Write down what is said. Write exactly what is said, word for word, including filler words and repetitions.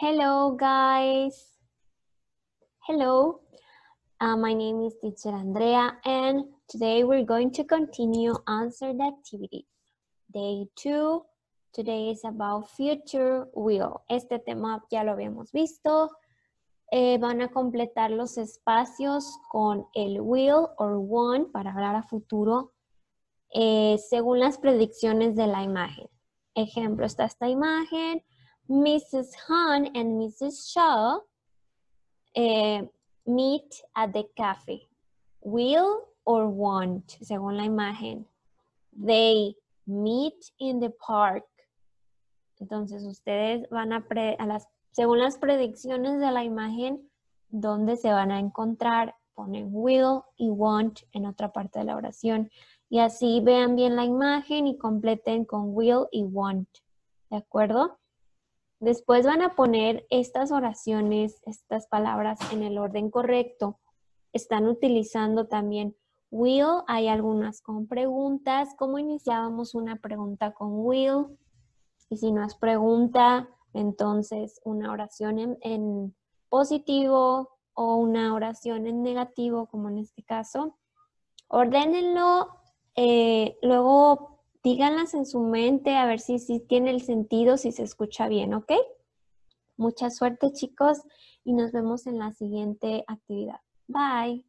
Hello, guys. Hello. Uh, my name is Teacher Andrea, and today we're going to continue answer the activity. Day two. Today is about future will. Este tema ya lo habíamos visto. Eh, van a completar los espacios con el will or want para hablar a futuro eh, según las predicciones de la imagen. Ejemplo, está esta imagen. missus Han and missus Shaw eh, meet at the cafe. Will or want, según la imagen. They meet in the park. Entonces ustedes van a, pre, a las, según las predicciones de la imagen, ¿dónde se van a encontrar? Ponen will y want en otra parte de la oración. Y así vean bien la imagen y completen con will y want. ¿De acuerdo? Después van a poner estas oraciones, estas palabras en el orden correcto. Están utilizando también will. Hay algunas con preguntas. ¿Cómo iniciábamos una pregunta con will? Y si no es pregunta, entonces una oración en, en positivo o una oración en negativo, como en este caso. Ordénenlo, eh, luego díganlas en su mente a ver si, si tiene el sentido, si se escucha bien, ¿ok? Mucha suerte, chicos, y nos vemos en la siguiente actividad. Bye.